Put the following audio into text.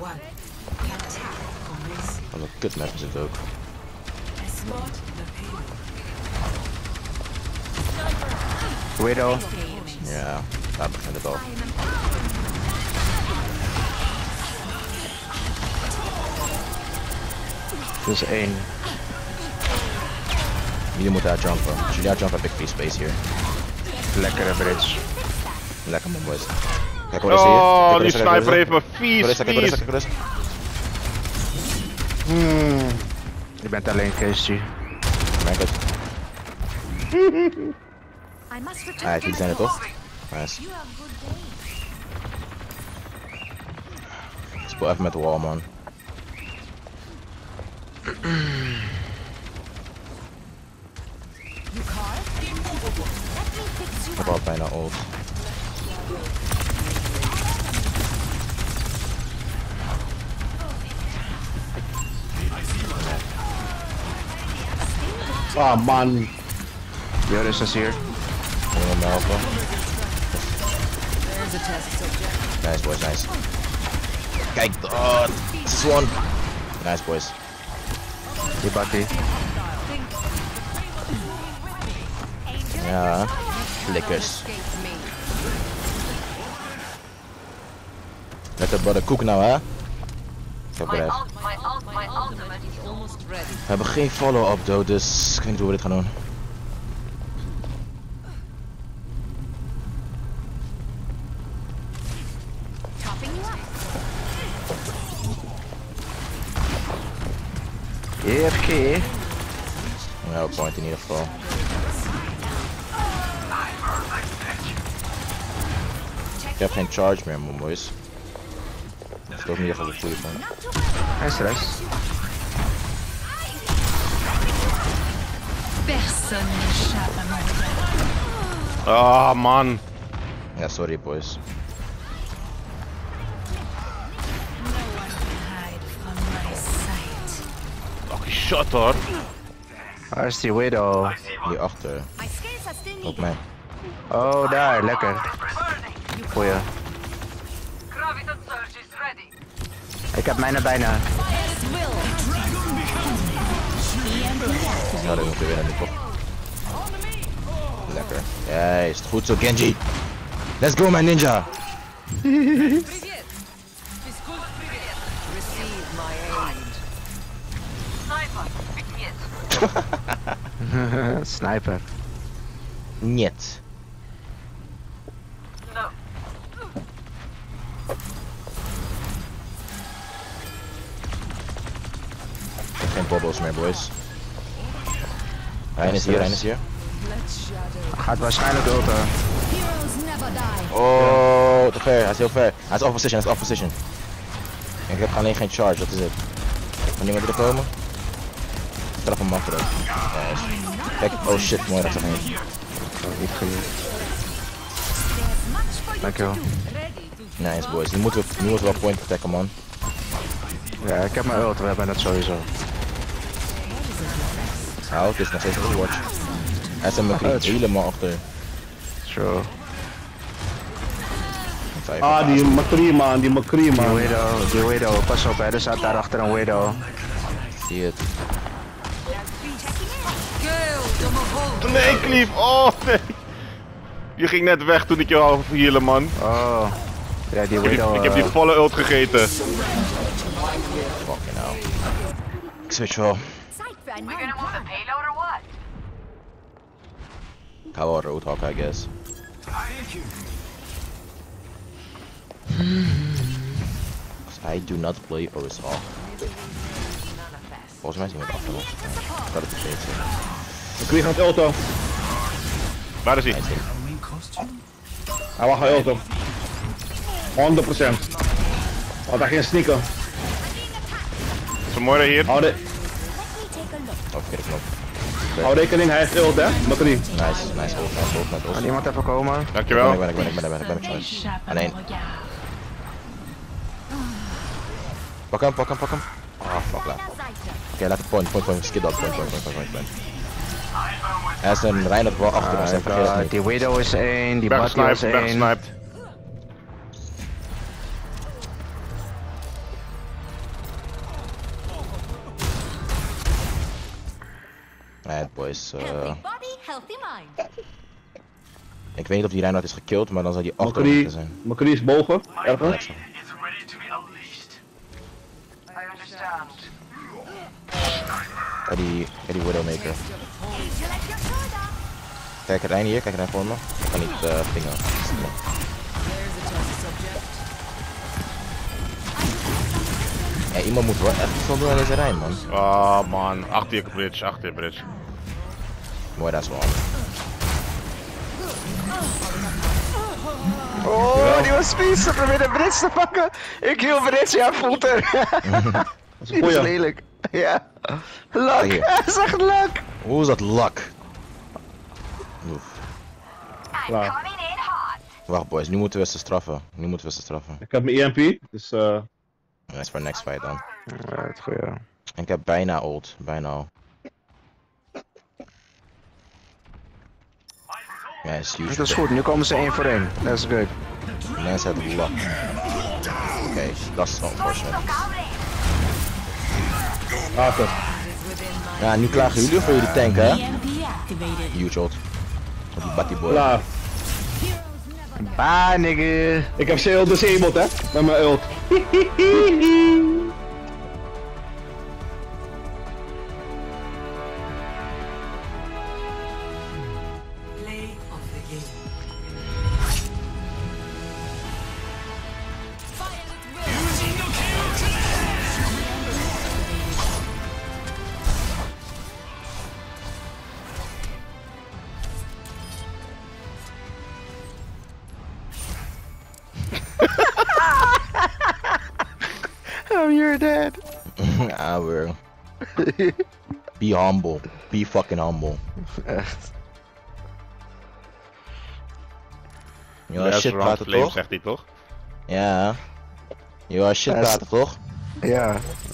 Wat een kutmap is het ook. Widow. Ja, daar begint het al. Dus 1. Jullie moeten uitjumpen. Als jullie uitjumpen heb ik free space hier. Lekkere bridge. Lekker man boys. Kijk hoe is hier. Oh, die sniper heeft me vies. Je bent alleen KSG. Merk het. Die zijn er toch? Nice. Ik speel even met de wall man. Ik heb al bijna ult. Ah man. Joris is hier. Ik wil hem helpen. Nice boys, nice. Kijk dat! Swan! Nice boys. Die batty. Ja, flikkers. Lekker brother koek nou hè? Kijk maar even. We hebben geen follow-up though, dus ik weet niet hoe we dit gaan doen. EFG. Ja, point in ieder geval. Ik heb geen charge meer, man, boys. Dat is ook in ieder geval de goede van. Hij is rest. Ah man. Ja, sorry, boys. Lucky shot hoor. Waar is die Widow? Die achter. Op mij. Oh, daar, lekker. Goeie. Ik heb mijne bijna. Ja, dat moeten we winnen nu toch. Lekker. Ja, is het goed zo, Genji. Let's go, man ninja. Sniper. Niet. Geen bubbles meer, boys. Rijn is hier, Rijn is hier. Gaat waarschijnlijk ulten. Oh, te ver, hij is heel ver. Hij is off position, hij is off position. Ik heb alleen geen charge, dat is het. Kan niemand er komen? Straf hem af erop. Nice. Kijk, oh shit, mooi dat ze gaan. Niet genoeg. Dankjewel. Nice boys, nu moeten we wel point attacken man. Ja, ik heb mijn ult, we hebben het sowieso. Nou, het is nog steeds een watch. Hij is hem helemaal achter. Zo. Ah, die McCree man, die McCree man. Die Widow, pas op hè, er staat daar achter een Widow. Zie het. Nee, Cleave. Oh nee. Je ging net weg toen ik je al healen man. Oh. Ja, die Widow. Ik heb die volle ult gegeten. Fucking hell. Ik switch wel. Ik ga wel roadhog, I guess. I do not play Orizal. Volgens mij is iemand achter ons. Ik had het vergeten. McCree gaat ulten. Waar is hij? Hij mag gaan ulten. 100%. Want hij ging sneaken. Is een mooie hier. Hou Verkeerde knop. hou rekening, hij heeft ult hè, McCree. Nice ult. Kan iemand even komen? Dankjewel. Ik ben charge. Alleen. Pak hem. Ah, fuck laat. Oké, laat het point. Skip dat point. Er is een Reinhard wel achter ons, en vergeet het niet. Die Widow is 1, die Batty is 1. Weggesniped. Alright boys, Healthy body, healthy mind. ik weet niet of die Reinhardt is gekillt, maar dan zal die achter McCree moeten zijn. McCree is boven, ergens. Is ready to be unleashed. I understand. Kijk die Widowmaker. You like your soda? Kijk Rijn hier, kijk Rijn voor me. Ik kan niet pingen. There's a test subject. Ja, iemand moet wel echt iets van doen aan deze Rijn, man. Oh man, achter je bridge, achter je bridge. Mooi, dat is wel. Oh, die was spies. Ze probeerde Brits te pakken. Ik hield Brits, ja, voelt er. Dat is een Die is goeie. lelijk. Ja. Lak. Hier. Hij is echt lak. Hoe is dat lak? Oef. Klaar. Wacht boys, nu moeten we ze straffen. Nu moeten we ze straffen. Ik heb mijn EMP, dus Dat is voor next fight dan. Ja, het goeie. En ik heb bijna ult, bijna al. Ja, is huge. Dat is goed, nu komen ze 1 voor 1. Dat is good. Mensen hebben lak. Oké, dat is wel unfortunate. Achter. Ja, nu klagen jullie voor jullie tanken, hè? EMP activated. Huge ult. Op die batty boy. Klaar. Bye, nigga. Ik heb ze ult disabled, hè? Met mijn ult. Play of the game. Oh, you're dead. Ja, bro. Be humble. Be fucking humble. Echt. Ja, shit praten Flame, toch? zegt hij toch? Ja. Ja, shit Ja, is- praten toch? Ja.